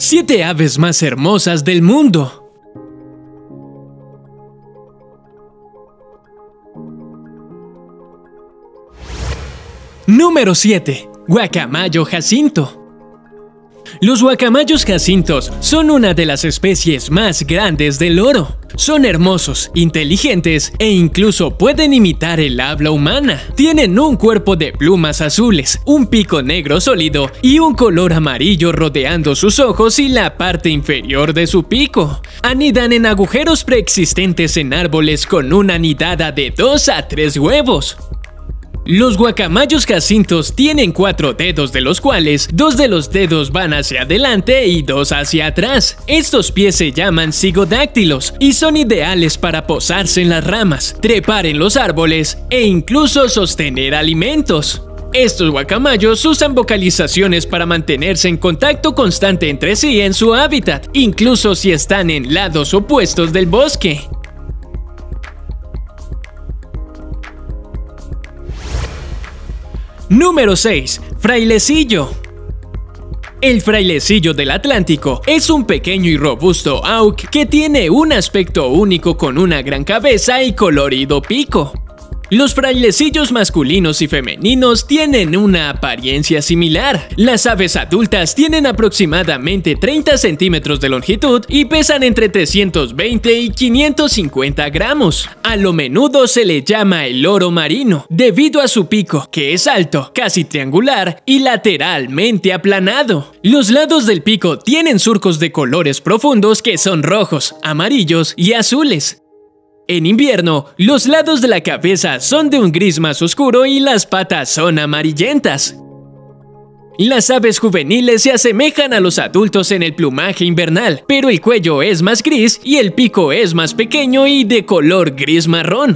7 aves más hermosas del mundo. Número 7. Guacamayo jacinto. Los guacamayos jacintos son una de las especies más grandes del loro. Son hermosos, inteligentes e incluso pueden imitar el habla humana. Tienen un cuerpo de plumas azules, un pico negro sólido y un color amarillo rodeando sus ojos y la parte inferior de su pico. Anidan en agujeros preexistentes en árboles con una nidada de 2 a 3 huevos. Los guacamayos jacintos tienen 4 dedos, de los cuales 2 de los dedos van hacia adelante y 2 hacia atrás. Estos pies se llaman cigodáctilos y son ideales para posarse en las ramas, trepar en los árboles e incluso sostener alimentos. Estos guacamayos usan vocalizaciones para mantenerse en contacto constante entre sí en su hábitat, incluso si están en lados opuestos del bosque. Número 6. Frailecillo. El frailecillo del Atlántico es un pequeño y robusto auk que tiene un aspecto único con una gran cabeza y colorido pico. Los frailecillos masculinos y femeninos tienen una apariencia similar. Las aves adultas tienen aproximadamente 30 centímetros de longitud y pesan entre 320 y 550 gramos. A lo menudo se le llama el loro marino, debido a su pico, que es alto, casi triangular y lateralmente aplanado. Los lados del pico tienen surcos de colores profundos que son rojos, amarillos y azules. En invierno, los lados de la cabeza son de un gris más oscuro y las patas son amarillentas. Las aves juveniles se asemejan a los adultos en el plumaje invernal, pero el cuello es más gris y el pico es más pequeño y de color gris marrón.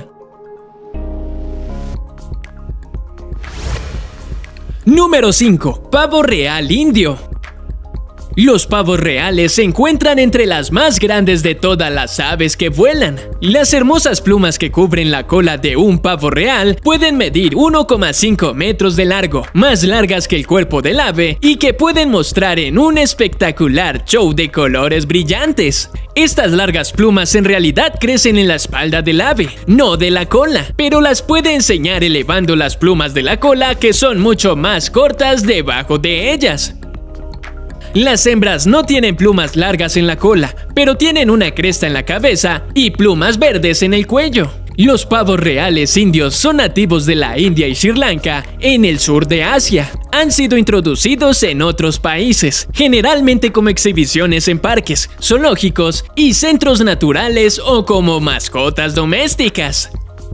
Número 5. Pavo real indio. Los pavos reales se encuentran entre las más grandes de todas las aves que vuelan. Las hermosas plumas que cubren la cola de un pavo real pueden medir 1,5 metros de largo, más largas que el cuerpo del ave y que pueden mostrar en un espectacular show de colores brillantes. Estas largas plumas en realidad crecen en la espalda del ave, no de la cola, pero las puede enseñar elevando las plumas de la cola, que son mucho más cortas debajo de ellas. Las hembras no tienen plumas largas en la cola, pero tienen una cresta en la cabeza y plumas verdes en el cuello. Los pavos reales indios son nativos de la India y Sri Lanka, en el sur de Asia. Han sido introducidos en otros países, generalmente como exhibiciones en parques, zoológicos y centros naturales o como mascotas domésticas.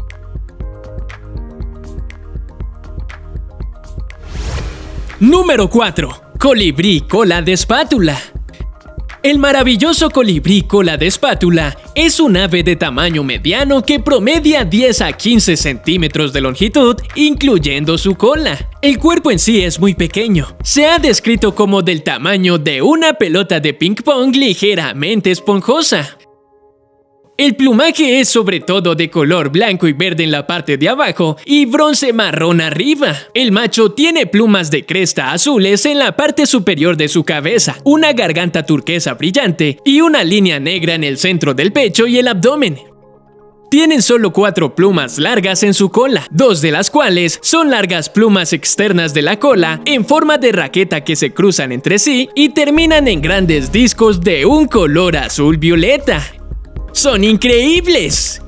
Número 4. Colibrí cola de espátula. El maravilloso colibrí cola de espátula es un ave de tamaño mediano que promedia 10 a 15 centímetros de longitud, incluyendo su cola. El cuerpo en sí es muy pequeño. Se ha descrito como del tamaño de una pelota de ping pong ligeramente esponjosa. El plumaje es sobre todo de color blanco y verde en la parte de abajo y bronce marrón arriba. El macho tiene plumas de cresta azules en la parte superior de su cabeza, una garganta turquesa brillante y una línea negra en el centro del pecho y el abdomen. Tienen solo 4 plumas largas en su cola, 2 de las cuales son largas plumas externas de la cola en forma de raqueta que se cruzan entre sí y terminan en grandes discos de un color azul violeta. ¡Son increíbles!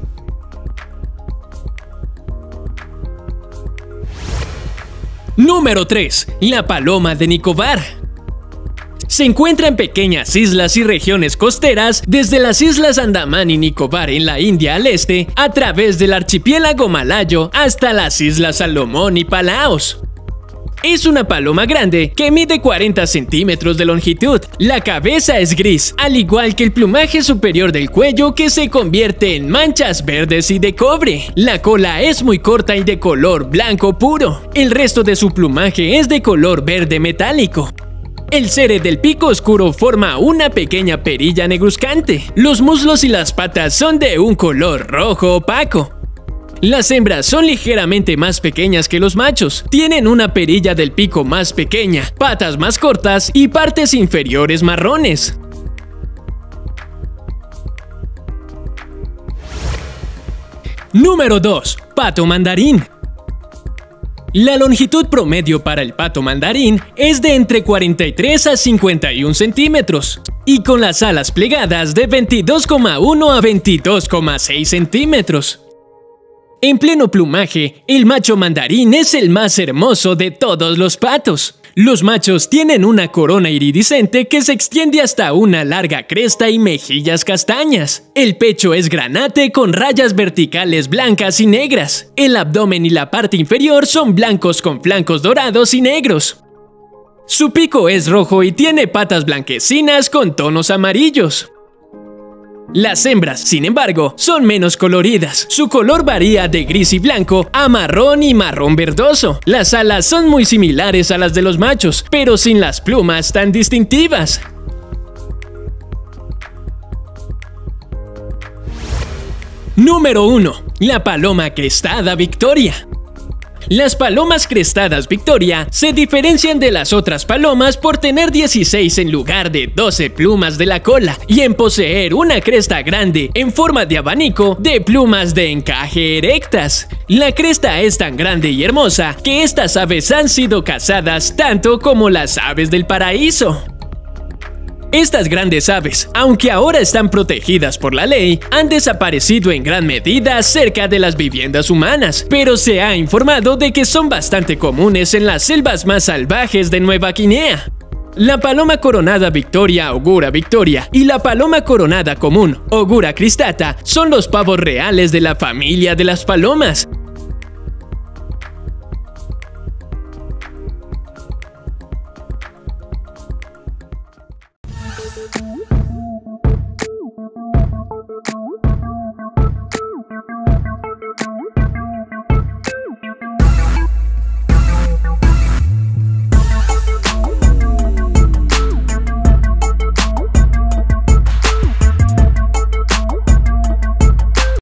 Número 3. La paloma de Nicobar. Se encuentra en pequeñas islas y regiones costeras, desde las islas Andamán y Nicobar en la India al este, a través del archipiélago malayo hasta las islas Salomón y Palaos. Es una paloma grande que mide 40 centímetros de longitud. La cabeza es gris, al igual que el plumaje superior del cuello, que se convierte en manchas verdes y de cobre. La cola es muy corta y de color blanco puro. El resto de su plumaje es de color verde metálico. El cere del pico oscuro forma una pequeña perilla negruzcante. Los muslos y las patas son de un color rojo opaco. Las hembras son ligeramente más pequeñas que los machos, tienen una perilla del pico más pequeña, patas más cortas y partes inferiores marrones. Número 2. Pato mandarín. La longitud promedio para el pato mandarín es de entre 43 a 51 centímetros y con las alas plegadas de 22,1 a 22,6 centímetros. En pleno plumaje, el macho mandarín es el más hermoso de todos los patos. Los machos tienen una corona iridiscente que se extiende hasta una larga cresta y mejillas castañas. El pecho es granate con rayas verticales blancas y negras. El abdomen y la parte inferior son blancos con flancos dorados y negros. Su pico es rojo y tiene patas blanquecinas con tonos amarillos. Las hembras, sin embargo, son menos coloridas. Su color varía de gris y blanco a marrón y marrón verdoso. Las alas son muy similares a las de los machos, pero sin las plumas tan distintivas. Número 1. La paloma crestada Victoria. Las palomas crestadas Victoria se diferencian de las otras palomas por tener 16 en lugar de 12 plumas de la cola y en poseer una cresta grande en forma de abanico de plumas de encaje erectas. La cresta es tan grande y hermosa que estas aves han sido cazadas tanto como las aves del paraíso. Estas grandes aves, aunque ahora están protegidas por la ley, han desaparecido en gran medida cerca de las viviendas humanas, pero se ha informado de que son bastante comunes en las selvas más salvajes de Nueva Guinea. La paloma coronada Victoria Ogura Victoria y la paloma coronada común Ogura cristata son los pavos reales de la familia de las palomas.